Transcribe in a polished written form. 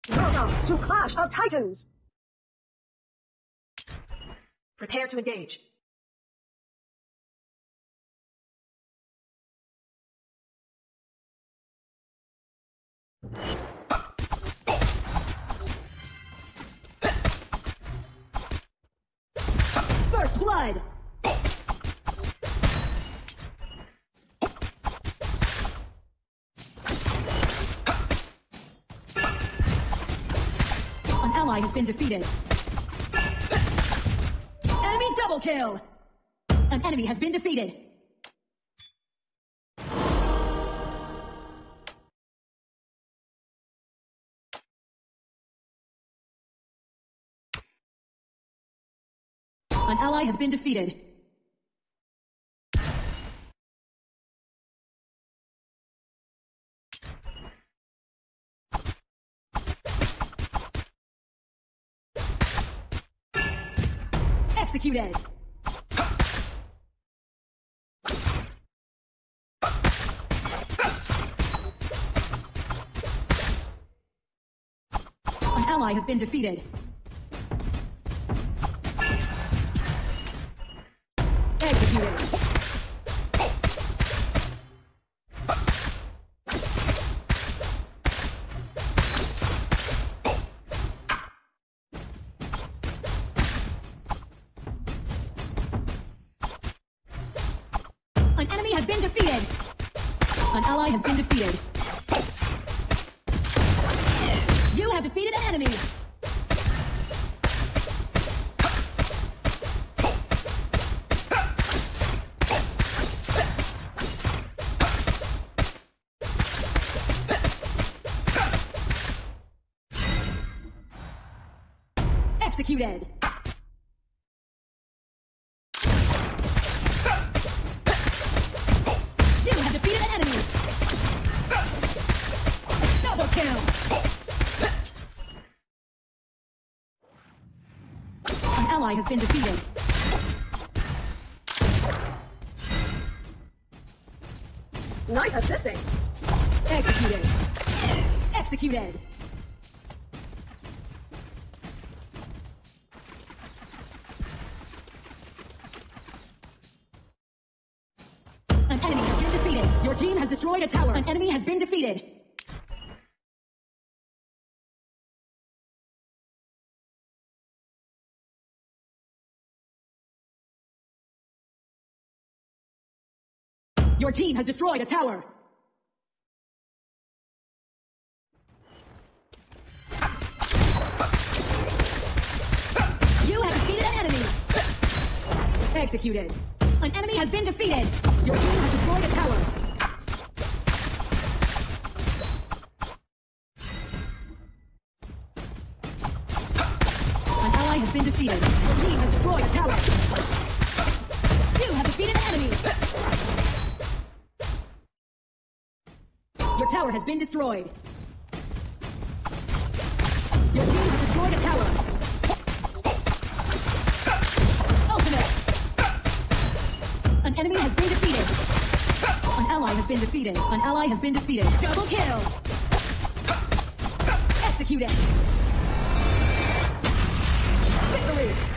Welcome to Clash of Titans! Prepare to engage. First blood! An ally has been defeated. Enemy double kill! An enemy has been defeated. An ally has been defeated. Executed. An ally has been defeated. Executed. An enemy has been defeated. An ally has been defeated. You have defeated an enemy. Executed. You have defeated an enemy. Double kill. An ally has been defeated. Nice assisting. Executed. Executed. An enemy has been defeated. Your team has destroyed a tower. An enemy has been defeated. Your team has destroyed a tower. You have defeated an enemy. Executed. An enemy has been defeated. Your team has destroyed a tower. An ally has been defeated. Your team has destroyed a tower. You have defeated an enemy. Your tower has been destroyed. Your team has destroyed a tower. Ultimate. An enemy has been defeated. An ally has been defeated. An ally has been defeated. Double kill. Executed. Victory.